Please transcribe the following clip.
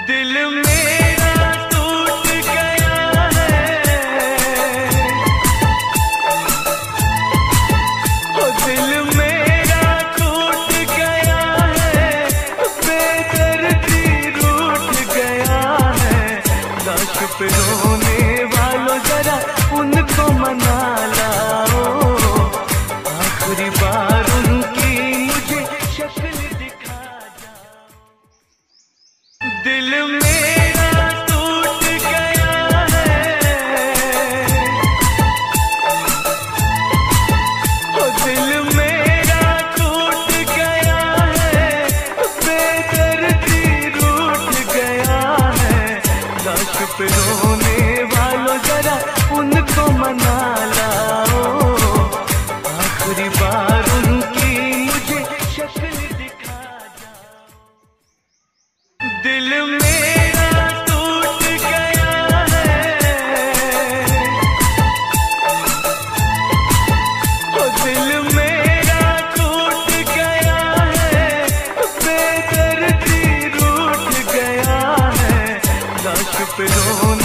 दिल मेरा टूट गया है, ओ दिल मेरा टूट गया है, बेदर्दी रूठ गया है। लाश पे रोने वालों जरा उनको मना लाओ, आखिरी बार उनकी मुझे शक्ल दिखा जाओ। दिल मेरा टूट गया है, ओ दिल मेरा टूट गया है, बेदर्दी रूठ गया है। लाश पे रोने वालों जरा उनको मना लाओ, आखिरी बार उनकी मुझे शक्ल दिखा जाओ। दिल मेरा टूट गया है, ओ दिल मेरा टूट गया है, बेदर्दी रूठ गया है। लाश पे रोने